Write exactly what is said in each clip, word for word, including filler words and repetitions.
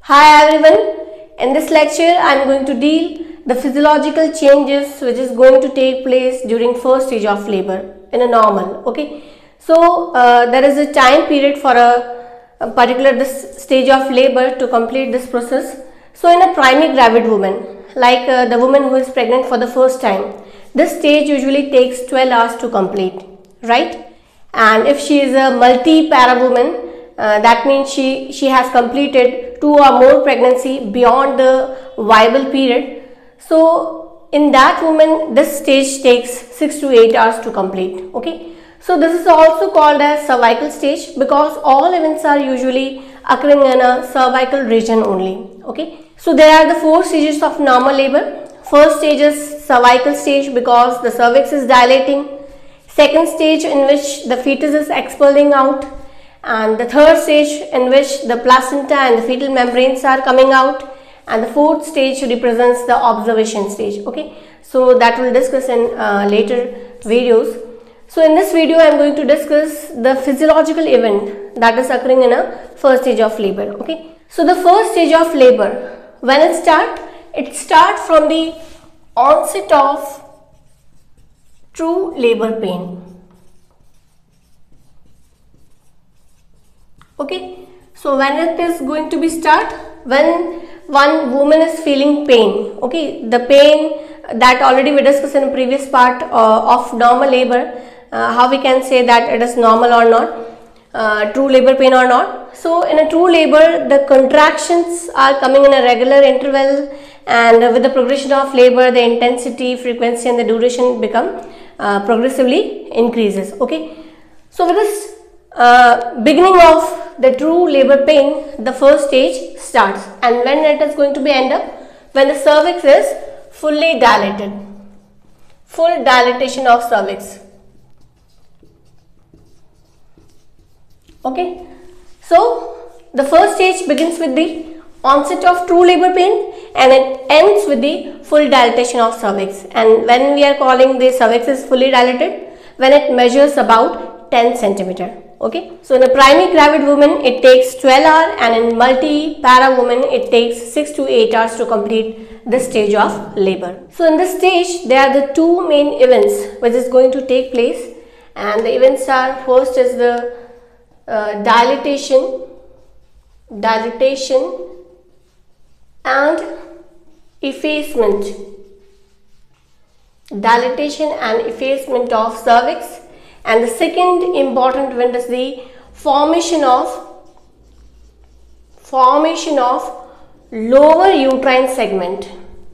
Hi everyone, in this lecture I am going to deal the physiological changes which is going to take place during first stage of labor in a normal. Okay, so uh, there is a time period for a, a particular this stage of labor to complete this process. So in a primary gravid woman, like uh, the woman who is pregnant for the first time, this stage usually takes twelve hours to complete, right? And if she is a multi-para woman, uh, that means she she has completed two or more pregnancy beyond the viable period. So in that woman, this stage takes six to eight hours to complete. Okay, so this is also called as cervical stage because all events are usually occurring in a cervical region only. Okay, so there are the four stages of normal labor. First stage is cervical stage because the cervix is dilating. Second stage in which the fetus is expelling out, and the third stage in which the placenta and the fetal membranes are coming out, and the fourth stage represents the observation stage. Okay, so that we'll discuss in uh, later videos. So in this video I am going to discuss the physiological event that is occurring in a first stage of labor. Okay, so the first stage of labor, when it start, it starts from the onset of true labor pain. Okay, so when it is going to be start, when one woman is feeling pain. Okay, the pain that already we discussed in the previous part uh, of normal labor, uh, how we can say that it is normal or not, uh, true labor pain or not. So in a true labor, the contractions are coming in a regular interval, and with the progression of labor, the intensity, frequency and the duration become uh, progressively increases. Okay, so with this uh, beginning of the true labor pain, the first stage starts, and when it is going to be end up, when the cervix is fully dilated, full dilatation of cervix. Okay, so the first stage begins with the onset of true labor pain and it ends with the full dilatation of cervix. And when we are calling the cervix is fully dilated, when it measures about ten centimeter. Okay, so in a primary gravid woman it takes twelve hours, and in multi-para woman it takes six to eight hours to complete this stage of labor. So in this stage there are the two main events which is going to take place, and the events are, first is the uh, dilatation, dilatation and effacement, dilatation and effacement of cervix. And the second important event is the formation of formation of lower uterine segment.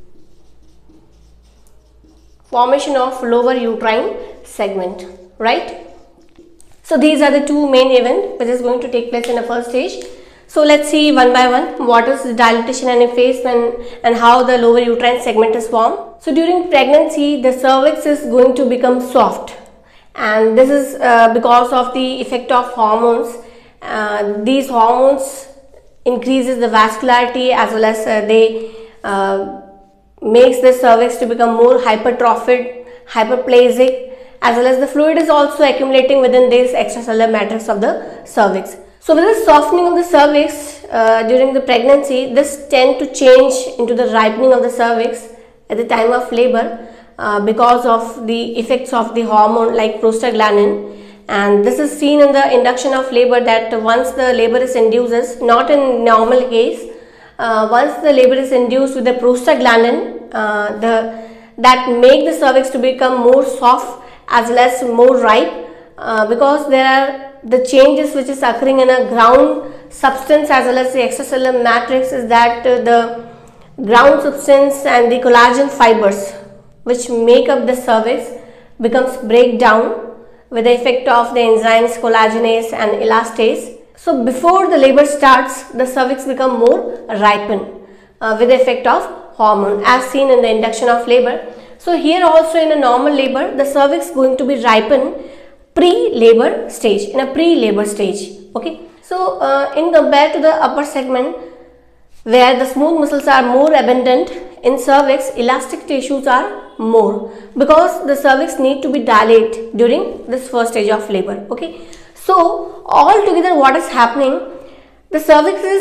Formation of lower uterine segment, right? So these are the two main events which is going to take place in the first stage. So let's see one by one what is the dilatation and effacement and how the lower uterine segment is formed. So during pregnancy, the cervix is going to become soft. And this is uh, because of the effect of hormones. Uh, these hormones increases the vascularity as well as uh, they uh, makes the cervix to become more hypertrophied, hyperplasic, as well as the fluid is also accumulating within this extracellular matrix of the cervix. So with the softening of the cervix uh, during the pregnancy, this tend to change into the ripening of the cervix at the time of labor. Uh, because of the effects of the hormone like prostaglandin, and this is seen in the induction of labor, that once the labor is induced, not in normal case, uh, once the labor is induced with the prostaglandin, uh, the that make the cervix to become more soft as well as more ripe, uh, because there are the changes which is occurring in a ground substance as well as the extracellular matrix, is that uh, the ground substance and the collagen fibers which make up the cervix becomes breakdown with the effect of the enzymes collagenase and elastase. So before the labor starts, the cervix become more ripened uh, with the effect of hormone as seen in the induction of labor. So here also in a normal labor, the cervix going to be ripened pre-labor stage, in a pre-labor stage. Okay, so uh, in compared to the upper segment where the smooth muscles are more abundant, in cervix elastic tissues are more, because the cervix need to be dilated during this first stage of labor. Okay, so all together what is happening, the cervix is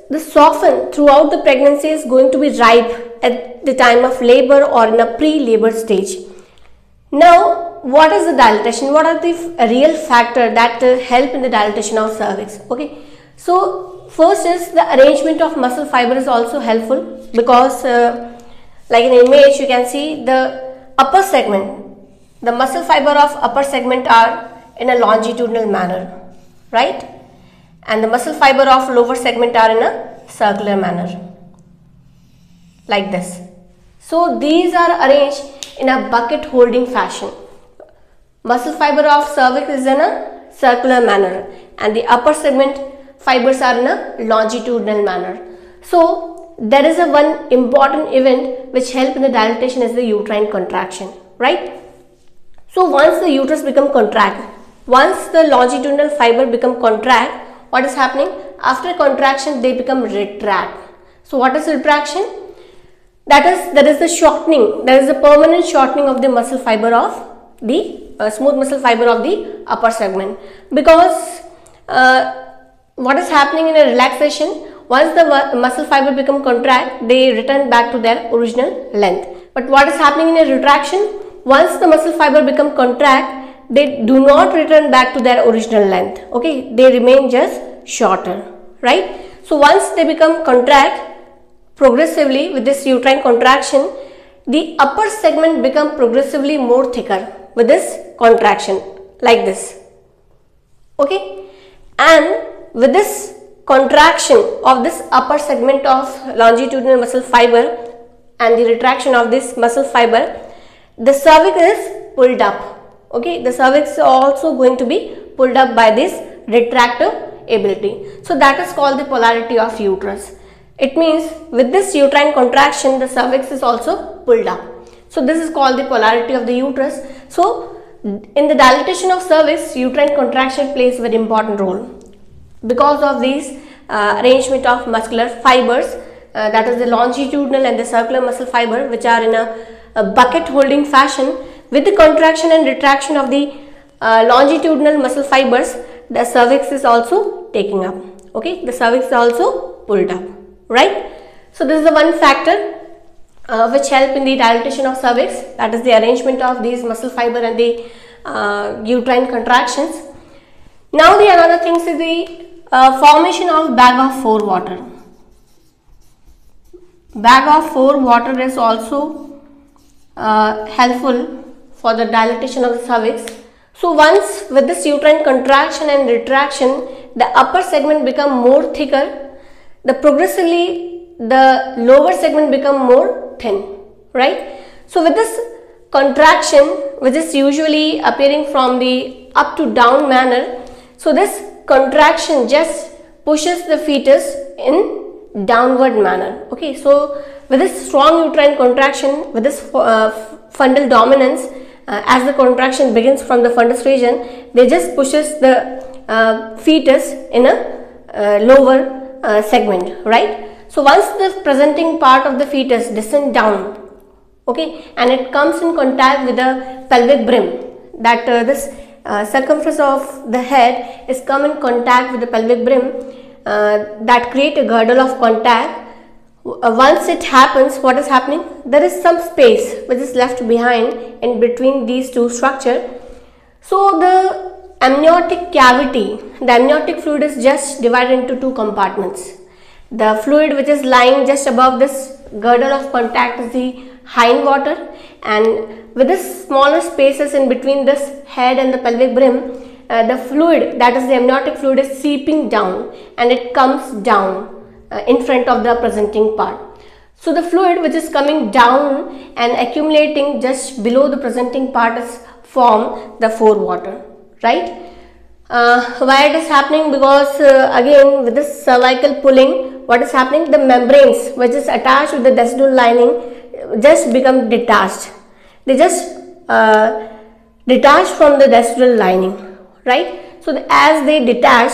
the soften throughout the pregnancy is going to be ripe at the time of labor or in a pre-labor stage. Now, what is the dilatation? What are the real factors that uh, help in the dilatation of cervix? Okay, so first is the arrangement of muscle fiber is also helpful, because uh, like in an image you can see the upper segment, the muscle fiber of upper segment are in a longitudinal manner, right? And the muscle fiber of lower segment are in a circular manner, like this. So these are arranged in a bucket holding fashion. Muscle fiber of cervix is in a circular manner and the upper segment fibers are in a longitudinal manner. So there is a one important event which help in the dilatation is the uterine contraction, right? So once the uterus become contract, once the longitudinal fiber become contract, what is happening? After contraction they become retract. So what is retraction? That is, that is the shortening, that is the permanent shortening of the muscle fiber of the uh, smooth muscle fiber of the upper segment. Because uh, what is happening in a relaxation, once the mu muscle fiber become contract, they return back to their original length. But what is happening in a retraction? Once the muscle fiber become contract, they do not return back to their original length. Okay, they remain just shorter, right? So once they become contract, progressively with this uterine contraction, the upper segment become progressively more thicker with this contraction, like this. Okay, and with this contraction of this upper segment of longitudinal muscle fiber and the retraction of this muscle fiber, the cervix is pulled up. Okay, the cervix is also going to be pulled up by this retractive ability. So that is called the polarity of uterus. It means with this uterine contraction, the cervix is also pulled up. So this is called the polarity of the uterus. So in the dilatation of cervix, uterine contraction plays a very important role because of these uh, arrangement of muscular fibers, uh, that is the longitudinal and the circular muscle fiber, which are in a, a bucket holding fashion. With the contraction and retraction of the uh, longitudinal muscle fibers, the cervix is also taking up. Okay, the cervix is also pulled up. Right? So this is the one factor uh, which help in the dilatation of cervix, that is the arrangement of these muscle fiber and the uh, uterine contractions. Now the another thing is the uh, formation of bag of Forewater. Bag of Forewater is also uh, helpful for the dilatation of the cervix. So once with this uterine contraction and retraction, the upper segment become more thicker, the progressively the lower segment become more thin, right? So with this contraction, which is usually appearing from the up to down manner, so this contraction just pushes the fetus in downward manner. Okay, so with this strong uterine contraction, with this uh, fundal dominance, uh, as the contraction begins from the fundus region, they just pushes the uh, fetus in a uh, lower Uh, segment, right? So once the presenting part of the fetus descend down, okay, and it comes in contact with the pelvic brim, that uh, this uh, circumference of the head is come in contact with the pelvic brim, uh, that create a girdle of contact. Uh, once it happens, what is happening? There is some space which is left behind in between these two structures. So the amniotic cavity, the amniotic fluid is just divided into two compartments. The fluid which is lying just above this girdle of contact is the hindwater, and with this smaller spaces in between this head and the pelvic brim, uh, the fluid, that is the amniotic fluid, is seeping down and it comes down uh, in front of the presenting part. So the fluid which is coming down and accumulating just below the presenting part is form the forewater. Right? Uh, why it is happening? Because uh, again with this cervical pulling, what is happening? The membranes which is attached with the decidual lining just become detached. They just uh, detach from the decidual lining, right? So the, as they detach,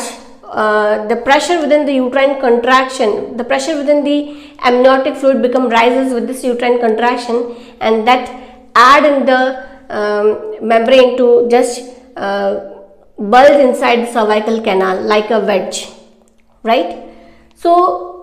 uh, the pressure within the uterine contraction, the pressure within the amniotic fluid become rises with this uterine contraction, and that add in the um, membrane to just Uh, bulge inside the cervical canal like a wedge, right? So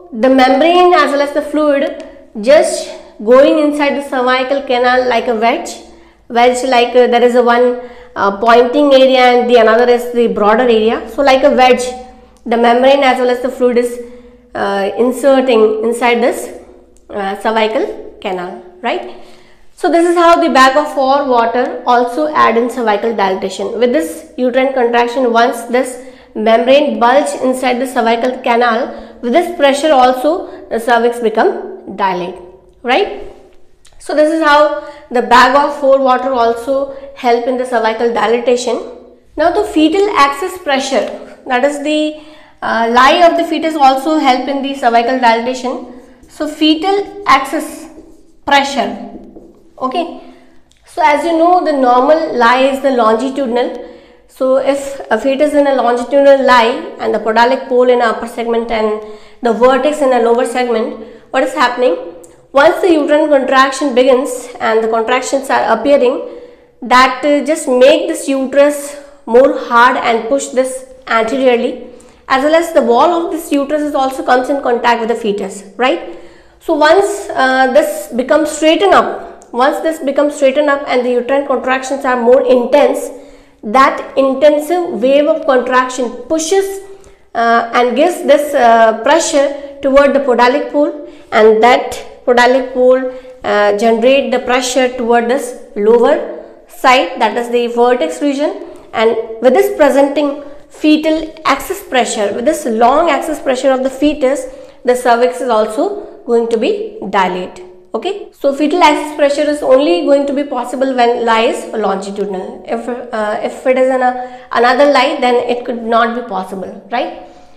the membrane as well as the fluid just going inside the cervical canal like a wedge, wedge like uh, there is a one uh, pointing area and the another is the broader area. So like a wedge, the membrane as well as the fluid is uh, inserting inside this uh, cervical canal, right? So this is how the bag of Forewater also add in cervical dilatation. With this uterine contraction, once this membrane bulge inside the cervical canal, with this pressure also the cervix become dilate, right? So this is how the bag of Forewater also help in the cervical dilatation. Now the fetal axis pressure, that is the uh, lie of the fetus, also help in the cervical dilatation. So fetal axis pressure. Okay, so as you know, the normal lie is the longitudinal. So if a fetus in a longitudinal lie and the podalic pole in upper segment and the vertex in a lower segment, what is happening? Once the uterine contraction begins and the contractions are appearing, that uh, just make this uterus more hard and push this anteriorly, as well as the wall of this uterus is also comes in contact with the fetus, right? So once uh, this becomes straightened up, Once this becomes straightened up and the uterine contractions are more intense, that intensive wave of contraction pushes uh, and gives this uh, pressure toward the podalic pole, and that podalic pole uh, generate the pressure toward this lower side, that is the vertex region, and with this presenting fetal axis pressure, with this long axis pressure of the fetus, the cervix is also going to be dilate. Okay, so fetal axis pressure is only going to be possible when lie is longitudinal. If uh, if it is in a, another lie, then it could not be possible, right?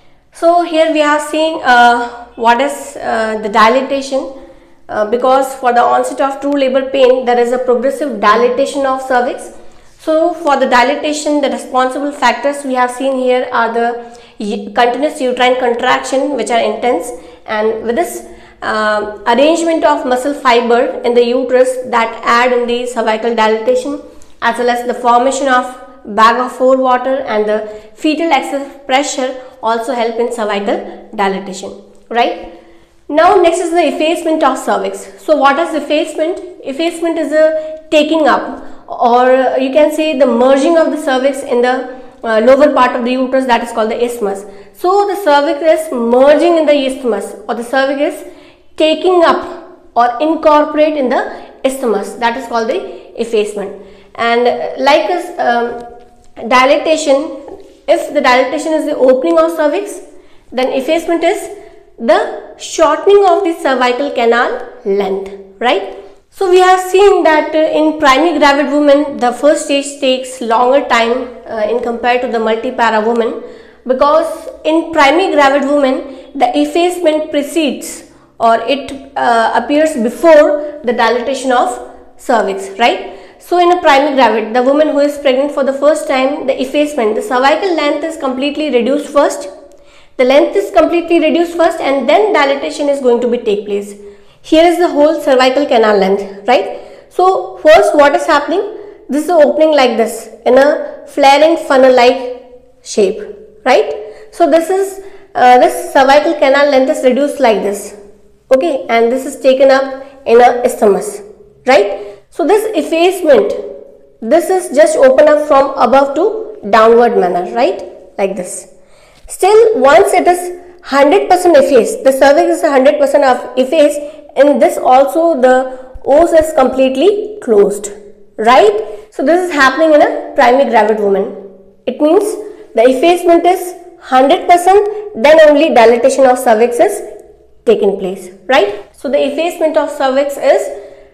So here we are seeing uh, what is uh, the dilatation, uh, because for the onset of true labor pain, there is a progressive dilatation of cervix. So for the dilatation, the responsible factors we have seen here are the continuous uterine contraction, which are intense, and with this Uh, arrangement of muscle fiber in the uterus that add in the cervical dilatation, as well as the formation of bag of Forewater and the fetal axis pressure also help in cervical dilatation, right? Now next is the effacement of cervix. So what is effacement? Effacement is a taking up, or you can say the merging of the cervix in the uh, lower part of the uterus, that is called the isthmus. So the cervix is merging in the isthmus, or the cervix is taking up or incorporate in the isthmus, that is called the effacement. And like as um, dilatation, if the dilatation is the opening of cervix, then effacement is the shortening of the cervical canal length, right? So we have seen that uh, in primary gravid women, the first stage takes longer time uh, in compared to the multipara women, because in primary gravid women, the effacement precedes or it uh, appears before the dilatation of cervix, right? So in a primary gravid, the woman who is pregnant for the first time, the effacement, the cervical length is completely reduced first. The length is completely reduced first, and then dilatation is going to be take place. Here is the whole cervical canal length, right? So first what is happening? This is opening like this in a flaring funnel like shape, right? So this is uh, this cervical canal length is reduced like this. Okay, and this is taken up in a isthmus, right? So this effacement, this is just open up from above to downward manner, right? Like this. Still, once it is one hundred percent effaced, the cervix is one hundred percent of effaced, in this also the os is completely closed, right? So this is happening in a primary gravid woman. It means the effacement is one hundred percent, then only dilatation of cervix is taking place, right? So the effacement of cervix is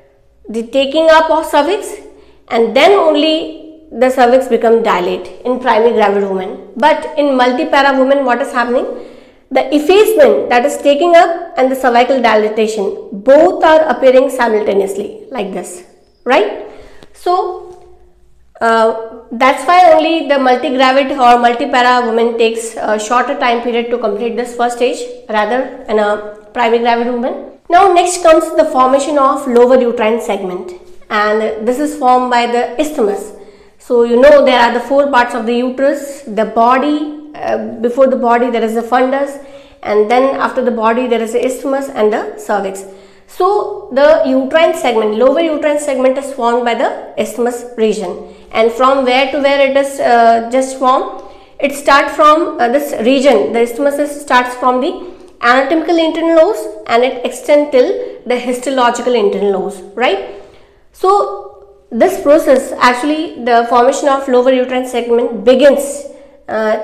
the taking up of cervix, and then only the cervix become dilate in primary gravid woman. But in multipara woman, what is happening? The effacement, that is taking up, and the cervical dilatation, both are appearing simultaneously like this, right? So uh, that's why only the multigravid or multipara woman takes a shorter time period to complete this first stage rather than a primary gravid woman. Now next comes the formation of lower uterine segment, and this is formed by the isthmus. So you know there are the four parts of the uterus, the body, uh, before the body there is the fundus, and then after the body there is the isthmus and the cervix. So the uterine segment, lower uterine segment is formed by the isthmus region, and from where to where it is uh, just formed, it starts from uh, this region, the isthmus starts from the anatomical internal lobes and it extends till the histological internal lobes, right? So this process, actually the formation of lower uterine segment begins uh,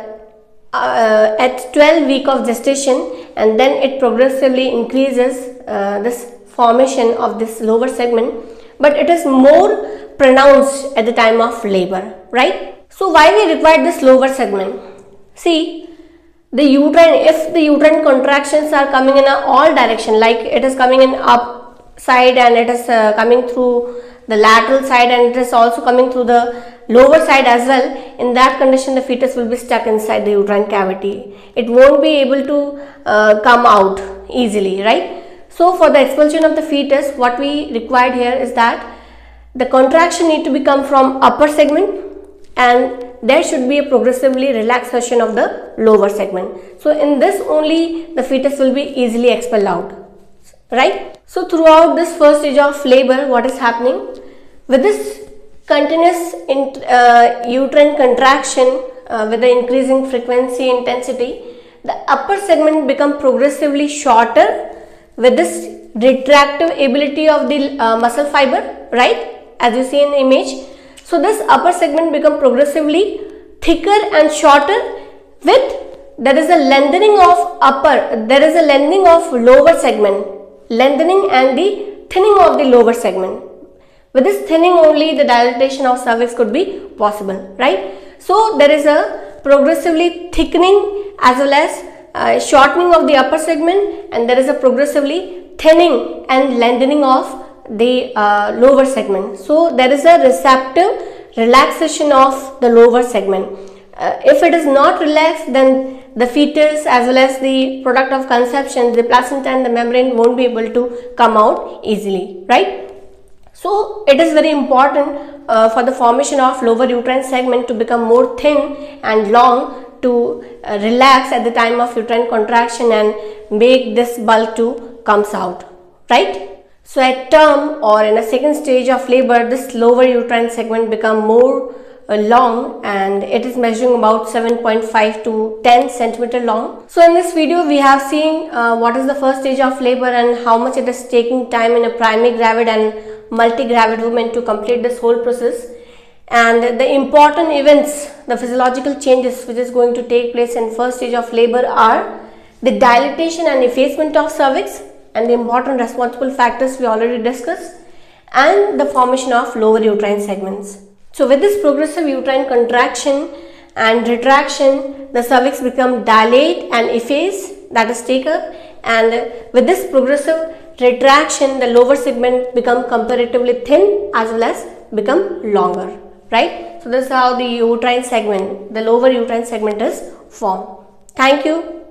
uh, at twelve week of gestation, and then it progressively increases uh, this formation of this lower segment, but it is more pronounced at the time of labor, right? So why we require this lower segment? See, the uterine, if the uterine contractions are coming in a all direction, like it is coming in up side and it is uh, coming through the lateral side and it is also coming through the lower side as well, in that condition the fetus will be stuck inside the uterine cavity. It won't be able to uh, come out easily, right? So for the expulsion of the fetus, what we required here is that the contraction need to become from upper segment, and there should be a progressively relaxation of the lower segment. So in this only the fetus will be easily expelled out, right? So throughout this first stage of labor, what is happening? With this continuous in, uh, uterine contraction uh, with the increasing frequency intensity, the upper segment become progressively shorter with this retractive ability of the uh, muscle fiber, right, as you see in the image. So this upper segment become progressively thicker and shorter, with there is a lengthening of upper, there is a lengthening of lower segment, lengthening and the thinning of the lower segment. With this thinning only the dilatation of cervix could be possible, right? So there is a progressively thickening as well as uh, shortening of the upper segment, and there is a progressively thinning and lengthening of the uh, lower segment. So there is a receptive relaxation of the lower segment. Uh, if it is not relaxed, then the fetus as well as the product of conception, the placenta and the membrane, won't be able to come out easily, right? So it is very important uh, for the formation of lower uterine segment to become more thin and long, to uh, relax at the time of uterine contraction and make this bulk to comes out, right? So at term or in a second stage of labor, this lower uterine segment become more uh, long, and it is measuring about seven point five to ten centimeter long. So in this video we have seen uh, what is the first stage of labor and how much it is taking time in a primary gravid and multi-gravid woman to complete this whole process, and the important events, the physiological changes which is going to take place in first stage of labor are the dilatation and effacement of cervix, and the important responsible factors we already discussed, and the formation of lower uterine segments. So with this progressive uterine contraction and retraction, the cervix become dilate and efface, that is take up, and with this progressive retraction the lower segment become comparatively thin as well as become longer, right? So this is how the uterine segment, the lower uterine segment is formed. Thank you.